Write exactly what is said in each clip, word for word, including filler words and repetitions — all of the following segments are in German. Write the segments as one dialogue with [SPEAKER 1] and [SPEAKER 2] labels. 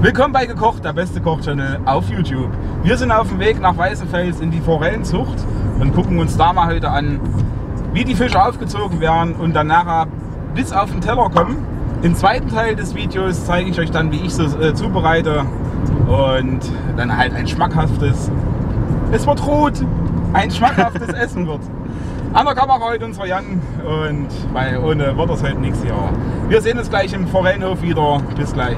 [SPEAKER 1] Willkommen bei Gekocht, der beste Kochchannel auf YouTube. Wir sind auf dem Weg nach Weißenfels in die Forellenzucht und gucken uns da mal heute an, wie die Fische aufgezogen werden und dann nachher bis auf den Teller kommen. Im zweiten Teil des Videos zeige ich euch dann, wie ich so äh, zubereite und dann halt ein schmackhaftes, es wird rot, ein schmackhaftes Essen wird. An der Kamera heute unser Jan und weil ohne wird das heute nichts hier. Wir sehen uns gleich im Forellenhof wieder. Bis gleich.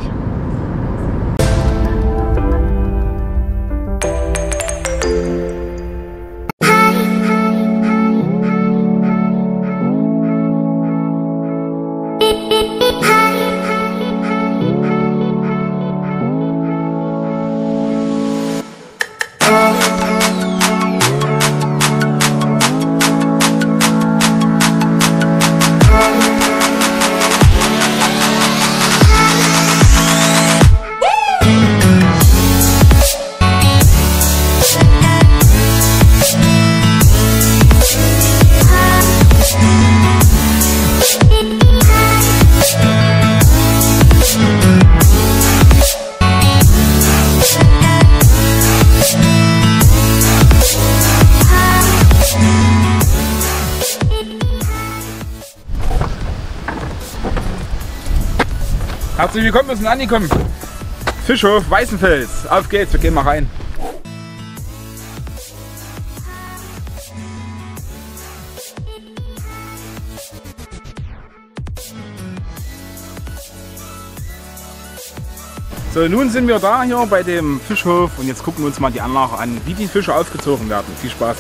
[SPEAKER 1] Herzlich willkommen, wir sind angekommen. Fischhof Weißenfels. Auf geht's, wir gehen mal rein. So, nun sind wir da hier bei dem Fischhof und jetzt gucken wir uns mal die Anlage an, wie die Fische aufgezogen werden. Viel Spaß!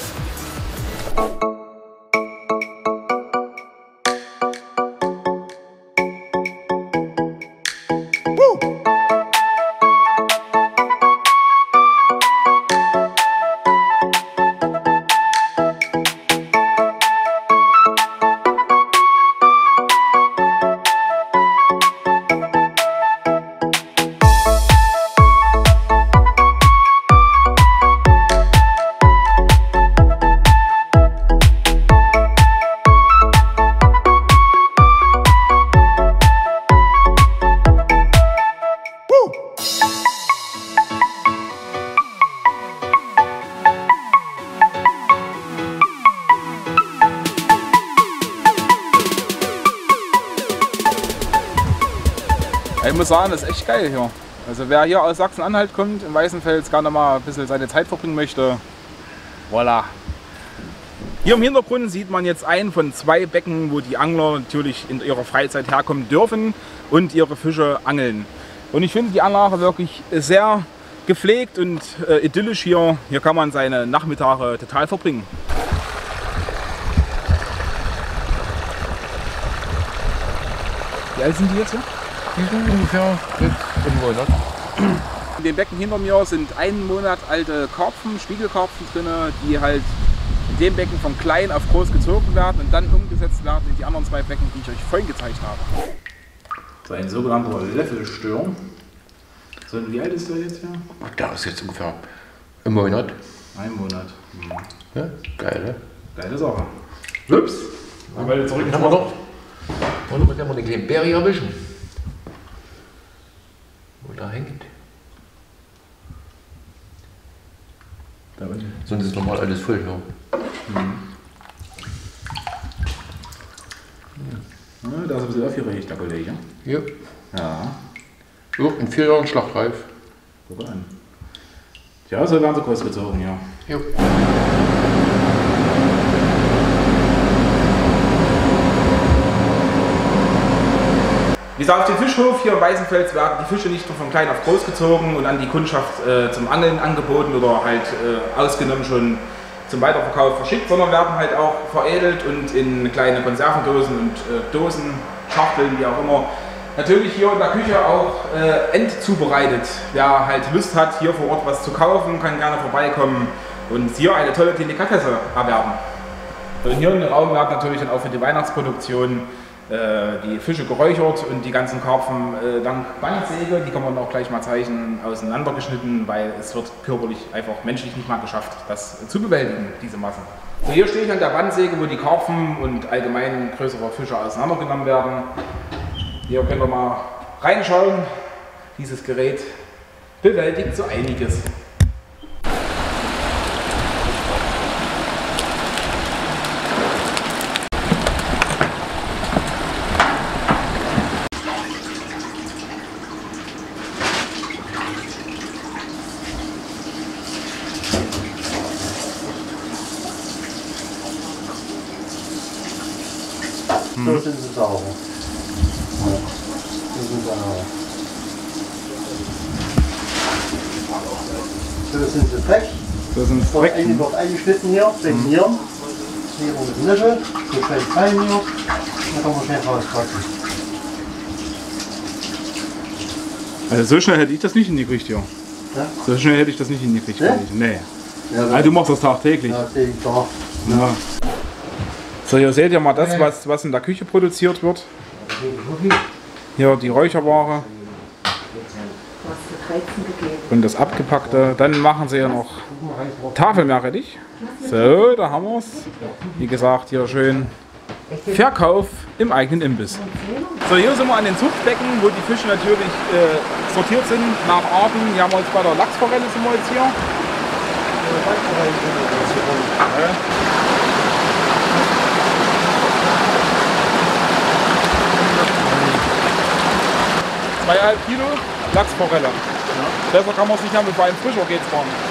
[SPEAKER 1] Ich muss sagen, das ist echt geil hier. Also wer hier aus Sachsen-Anhalt kommt, in Weißenfels, gerne mal ein bisschen seine Zeit verbringen möchte, voilà. Hier im Hintergrund sieht man jetzt ein von zwei Becken, wo die Angler natürlich in ihrer Freizeit herkommen dürfen und ihre Fische angeln. Und ich finde die Anlage wirklich sehr gepflegt und äh, idyllisch hier. Hier kann man seine Nachmittage total verbringen. Wie alt sind die jetzt hier?
[SPEAKER 2] Die sind ungefähr jetzt einen Monat.
[SPEAKER 1] In dem Becken hinter mir sind einen Monat alte Karpfen, Spiegelkarpfen drin, die halt in dem Becken von klein auf groß gezogen werden und dann umgesetzt werden in die anderen zwei Becken, die ich euch vorhin gezeigt habe. So ein sogenannter Löffelstör. So, und wie alt ist der jetzt hier?
[SPEAKER 2] Der ist jetzt ungefähr einen Monat.
[SPEAKER 1] Ein Monat. Mhm.
[SPEAKER 2] Ja, geil, ne?
[SPEAKER 1] Geile Sache. Ups.
[SPEAKER 2] Ja. Weil zurück haben wir noch. Und dann können wir eine kleine Beere erwischen. Wo da hängt.
[SPEAKER 1] Da unten.
[SPEAKER 2] Sonst ist normal alles voll, ja.
[SPEAKER 1] Mhm. Ja, da ist ein bisschen aufgeregt, der Kollege.
[SPEAKER 2] Ja.
[SPEAKER 1] Ja.
[SPEAKER 2] Jo, in vier Jahren schlachtreif.
[SPEAKER 1] Guck an. Ja, so werden sie groß gezogen, ja.
[SPEAKER 2] Jo.
[SPEAKER 1] Wie gesagt, auf dem Fischhof hier in Weißenfels werden die Fische nicht nur von klein auf groß gezogen und an die Kundschaft äh, zum Angeln angeboten oder halt äh, ausgenommen schon zum Weiterverkauf verschickt, sondern werden halt auch veredelt und in kleine Konservendosen und äh, Dosen, Schachteln, wie auch immer, natürlich hier in der Küche auch äh, endzubereitet. Wer halt Lust hat, hier vor Ort was zu kaufen, kann gerne vorbeikommen und hier eine tolle Delikatesse erwerben. Und hier in dem Raum werden natürlich dann auch für die Weihnachtsproduktion äh, die Fische geräuchert und die ganzen Karpfen äh, dank Bandsäge, die kann man auch gleich mal zeichnen, auseinandergeschnitten, weil es wird körperlich einfach menschlich nicht mal geschafft, das zu bewältigen, diese Massen. So, hier stehe ich an der Bandsäge, wo die Karpfen und allgemein größere Fische auseinandergenommen werden. Hier können wir mal reinschauen. Dieses Gerät bewältigt so einiges.
[SPEAKER 3] So sind sie sauber. Ja. So sind sie sauber. So sind sie weg.
[SPEAKER 1] So sind es
[SPEAKER 3] Wird
[SPEAKER 1] weg.
[SPEAKER 3] ein- wird eingeschnitten hier, wegen hier. Hier mit dem Nippel, so schön fein hier. Dann kann man schnell rauspacken.
[SPEAKER 1] Also so schnell hätte ich das nicht hingekriegt, ja.
[SPEAKER 3] Ja?
[SPEAKER 1] So schnell hätte ich das nicht hingekriegt.
[SPEAKER 3] Ne?
[SPEAKER 1] Nee.
[SPEAKER 3] Ja,
[SPEAKER 1] Also du machst das tagtäglich.
[SPEAKER 3] ja, sehe ich da.
[SPEAKER 1] Ja. So, hier seht ihr mal das, was, was in der Küche produziert wird. Hier die Räucherware und das Abgepackte. Dann machen sie ja noch Tafelmeerrettich. So, da haben wir es. Wie gesagt, hier schön Verkauf im eigenen Imbiss. So, hier sind wir an den Zuchtbecken, wo die Fische natürlich äh, sortiert sind nach Arten. Hier haben wir jetzt bei der Lachsforelle sind wir jetzt hier. Zweieinhalb Kilo Lachsforelle. Ja. Besser kann man es nicht haben, mit einem Frischer geht's gar nicht.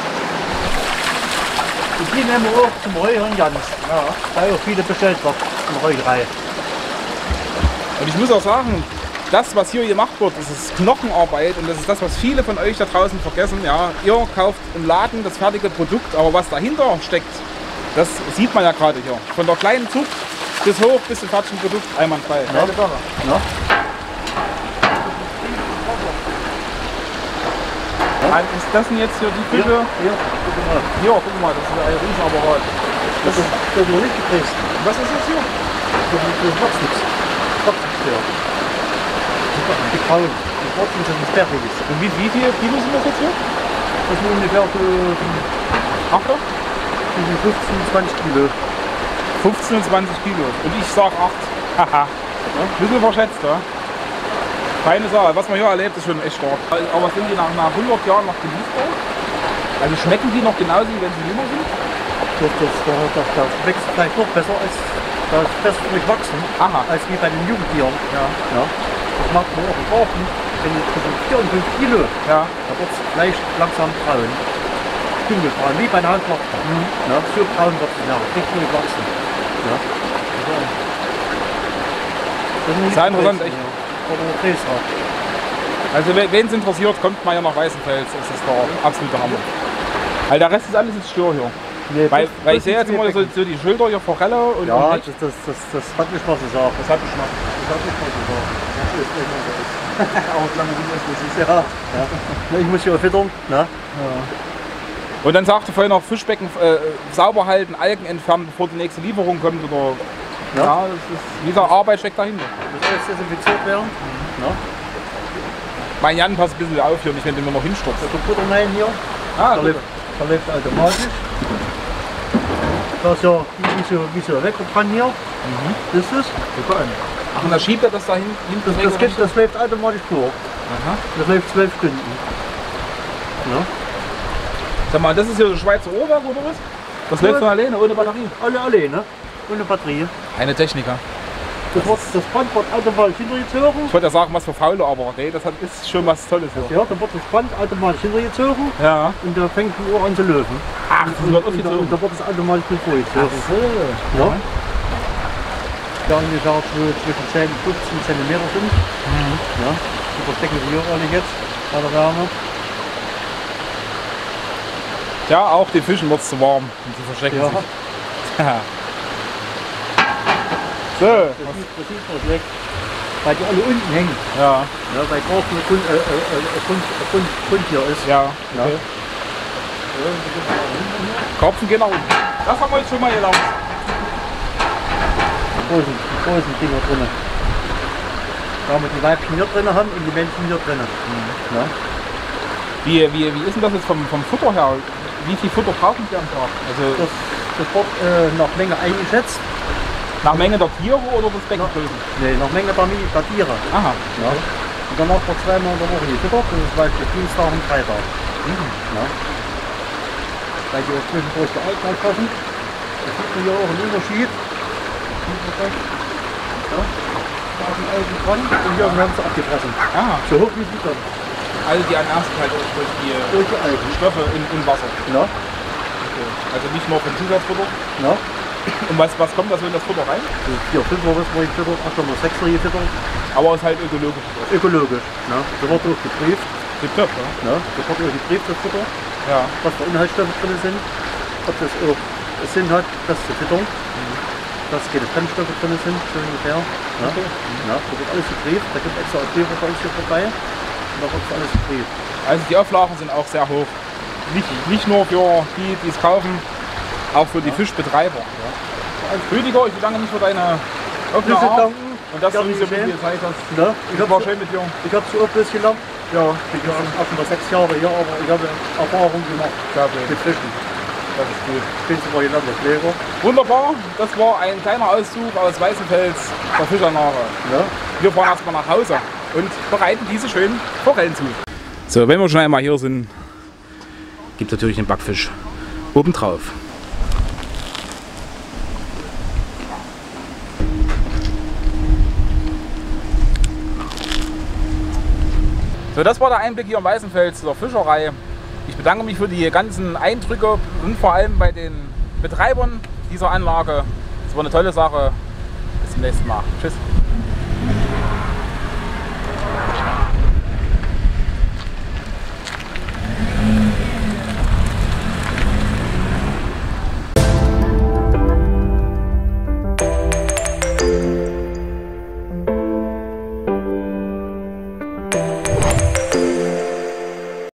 [SPEAKER 3] Und die nehmen wir auch zum Räuchern ganz. Ja. Weil auch viele bestellt wird in Räucherei.
[SPEAKER 1] Und ich muss auch sagen, das, was hier gemacht wird, das ist Knochenarbeit und das ist das, was viele von euch da draußen vergessen. Ja, ihr kauft im Laden das fertige Produkt, aber was dahinter steckt, das sieht man ja gerade hier. Von der kleinen Zucht bis hoch bis zum fertigen Produkt einwandfrei. Ja.
[SPEAKER 3] Ja.
[SPEAKER 1] Also ist das denn jetzt hier die Fische?
[SPEAKER 3] Hier, guck mal.
[SPEAKER 1] Hier, guck mal, das ist ein Riesenapparat.
[SPEAKER 3] Das ist das ist noch nicht gepresst.
[SPEAKER 1] Was ist das hier?
[SPEAKER 3] Das ist das Wachsnix. Wachsnix, ja. Die Frauen. Die Wachsnix sind sperrig.
[SPEAKER 1] Und wie, wie viele Kilo sind das jetzt hier?
[SPEAKER 3] Das sind ungefähr so
[SPEAKER 1] Achter?
[SPEAKER 3] zwischen fünfzehn und zwanzig Kilo.
[SPEAKER 1] fünfzehn und zwanzig Kilo. Und ich sag acht. Haha. Ein bisschen verschätzt, ja? Keine Sache. Was man hier erlebt, ist schon echt stark. Aber sind die nach, nach hundert Jahren noch geliefert? Also schmecken die noch genauso, wie wenn sie jünger sind?
[SPEAKER 3] Das, das, das, das, das wächst vielleicht noch besser als das besser durchwachsen,
[SPEAKER 1] Aha.
[SPEAKER 3] als wie bei den Jugendtieren.
[SPEAKER 1] Ja.
[SPEAKER 3] Ja. Das macht man auch im Garten. Wenn jetzt zwischen vier und fünf Kilo,
[SPEAKER 1] Ja.
[SPEAKER 3] da wird es leicht langsam braun. Dunkelbraun, wie bei einer Handtochter.
[SPEAKER 1] Mhm.
[SPEAKER 3] Ja, so braun wird es ja, richtig durchwachsen. Ja. Das ist
[SPEAKER 1] Sehr interessant, echt.
[SPEAKER 3] Ja. Oder Gräser.
[SPEAKER 1] Also wen es interessiert, kommt mal hier nach Weißenfels. Das ist der absolute Hammer. Weil der Rest ist alles jetzt Stör hier.
[SPEAKER 3] Nee,
[SPEAKER 1] Weil,
[SPEAKER 3] das-
[SPEAKER 1] weil
[SPEAKER 3] das
[SPEAKER 1] ich sehe
[SPEAKER 3] ist
[SPEAKER 1] jetzt immer so,
[SPEAKER 3] mir
[SPEAKER 1] so die Schilder hier, Forelle und,
[SPEAKER 3] Ja,
[SPEAKER 1] und
[SPEAKER 3] das,
[SPEAKER 1] Hecht.
[SPEAKER 3] das, das, das hat nicht was gesagt.
[SPEAKER 1] Das hat Geschmack.
[SPEAKER 3] Das hat nicht was gesagt. Das ist immer so. Auch lange wie das ist. Ja. Ja. Ich muss hier füttern. Ne?
[SPEAKER 1] Und dann sagte vorhin noch Fischbecken äh, sauber halten, Algen entfernen, bevor die nächste Lieferung kommt. Oder, ja.
[SPEAKER 3] Ja.
[SPEAKER 1] das ist, wie gesagt, Arbeit steckt dahinter.
[SPEAKER 3] Das soll jetzt desinfiziert werden. Ne?
[SPEAKER 1] Mein Jan passt ein bisschen auf hier, nicht wenn du mir noch hinstürzt.
[SPEAKER 3] Also Butter rein hier.
[SPEAKER 1] Ah,
[SPEAKER 3] Der läuft, der läuft automatisch. Da ist ja wie so, wie so ein Wecker dran hier.
[SPEAKER 1] Mhm.
[SPEAKER 3] Das ist es.
[SPEAKER 1] Ach, und da schiebt er das da hin, hinten
[SPEAKER 3] Das,
[SPEAKER 1] weg,
[SPEAKER 3] das,
[SPEAKER 1] oder
[SPEAKER 3] geht, das läuft automatisch durch.
[SPEAKER 1] Aha.
[SPEAKER 3] Das läuft zwölf Stunden. Ne?
[SPEAKER 1] Sag mal, das ist hier so Schweizer Uhrwerk oder was? Das
[SPEAKER 3] Ja.
[SPEAKER 1] läuft von alleine, ohne Batterie.
[SPEAKER 3] Alle alleine. Ohne Batterie.
[SPEAKER 1] Eine Techniker.
[SPEAKER 3] Das, wird, das Band wird automatisch hintergezogen.
[SPEAKER 1] Ich wollte ja sagen, was für Faule, aber okay, das hat, ist schon was Tolles hier.
[SPEAKER 3] Ja, dann wird das Band automatisch hintergezogen
[SPEAKER 1] Ja.
[SPEAKER 3] und da fängt die Uhr an zu löwen.
[SPEAKER 1] Ach, das
[SPEAKER 3] Und,
[SPEAKER 1] wird
[SPEAKER 3] und, da- und
[SPEAKER 1] aufgezogen.
[SPEAKER 3] da wird es automatisch mit vorgezogen.
[SPEAKER 1] so.
[SPEAKER 3] Ja. Da ungefähr so zwischen zehn und fünfzehn Zentimeter sind. Ja. Die verstecken sie hier alle jetzt bei der Wärme.
[SPEAKER 1] Ja, auch den Fischen wird es zu warm und sie verstecken
[SPEAKER 3] Ja.
[SPEAKER 1] sich. So,
[SPEAKER 3] Das sieht, das sieht man schlecht. Weil die alle unten hängen.
[SPEAKER 1] ja,
[SPEAKER 3] Ja, weil draußen ein Grund, äh, äh, äh, Grund, Grund, Grund hier ist.
[SPEAKER 1] ja.
[SPEAKER 3] Ja.
[SPEAKER 1] Okay. Karpfen gehen nach unten. Das haben wir jetzt schon mal erlaubt.
[SPEAKER 3] Die großen, die großen Dinger drinnen. Da haben wir die Weibchen hier drin haben und die Männchen hier drinnen. Ja.
[SPEAKER 1] Wie, wie, wie ist denn das jetzt vom, vom Futter her? Wie viel Futter brauchen Sie am Tag? Also
[SPEAKER 3] Das, das wird äh, nach Menge eingeschätzt.
[SPEAKER 1] nach Menge der Tiere oder das Beckengrößen?
[SPEAKER 3] Nee, nach Menge der, Mi- der Tiere.
[SPEAKER 1] Aha.
[SPEAKER 3] Ja. Und danach wird zweimal in der Woche gefüttert, das ist zum Beispiel Dienstag und Freitag.
[SPEAKER 1] Mhm.
[SPEAKER 3] Ja. Weil die auch zwischendurch gealten halt passen. Da sieht man hier auch einen Unterschied. Ja. Da ist ein Alten dran und hier haben sie abgefressen.
[SPEAKER 1] Ah,
[SPEAKER 3] So hoch wie sie dann.
[SPEAKER 1] also die ernähren sich halt auch durch die
[SPEAKER 3] Durch die Alten.
[SPEAKER 1] Stoffe in, in Wasser.
[SPEAKER 3] Ja.
[SPEAKER 1] Okay. Also nicht nur vom Zusatzfutter.
[SPEAKER 3] Ja.
[SPEAKER 1] Und was, was kommt da so in das Futter rein?
[SPEAKER 3] Das ist vier Fünfer, was man gefüttert, acht Komma sechs gefüttert.
[SPEAKER 1] Aber es ist halt ökologisch.
[SPEAKER 3] Ökologisch. Ne? Da wird auch geprüft.
[SPEAKER 1] Gibt es, ja?
[SPEAKER 3] Ne? Da wird auch geprüft, das Futter.
[SPEAKER 1] Ja.
[SPEAKER 3] Was für Inhaltsstoffe drin sind. Ob das auch Sinn hat, das zu füttern.
[SPEAKER 1] Mhm.
[SPEAKER 3] Dass keine Brennstoffe drin sind, so ungefähr. Ne?
[SPEAKER 1] Okay.
[SPEAKER 3] Ja, da wird alles geprüft. Da gibt es extra Prüfer bei uns hier vorbei. Und da wird alles geprüft.
[SPEAKER 1] Also die Auflagen sind auch sehr hoch. Nicht, nicht nur für die, die es kaufen, auch für die
[SPEAKER 3] Ja.
[SPEAKER 1] Fischbetreiber.
[SPEAKER 3] Ja.
[SPEAKER 1] Rüdiger, ich bedanke mich für deine offene
[SPEAKER 3] Bitte
[SPEAKER 1] Art
[SPEAKER 3] danken.
[SPEAKER 1] und dass du
[SPEAKER 3] Gerne
[SPEAKER 1] mich so
[SPEAKER 3] geschehen.
[SPEAKER 1] viel Zeit hast.
[SPEAKER 3] Ne? Ich
[SPEAKER 1] Ich
[SPEAKER 3] habe
[SPEAKER 1] war
[SPEAKER 3] so,
[SPEAKER 1] schön mit dir.
[SPEAKER 3] ich hab so auch bloß gelernt.
[SPEAKER 1] Ja,
[SPEAKER 3] Ich bin auch schon sechs Jahre hier, aber ich habe Erfahrung gemacht
[SPEAKER 1] sehr schön.
[SPEAKER 3] mit Fischen.
[SPEAKER 1] Das ist gut.
[SPEAKER 3] Ich bin zwar gelernter Pfleger.
[SPEAKER 1] Wunderbar, das war ein kleiner Auszug aus Weißenfels der Fischernare.
[SPEAKER 3] Ne?
[SPEAKER 1] Wir fahren erstmal nach Hause und bereiten diese schönen Forellen zu. So, wenn wir schon einmal hier sind, gibt es natürlich den Backfisch obendrauf. So, das war der Einblick hier im Weißenfels der Fischerei. Ich bedanke mich für die ganzen Eindrücke und vor allem bei den Betreibern dieser Anlage. Es war eine tolle Sache. Bis zum nächsten Mal. Tschüss.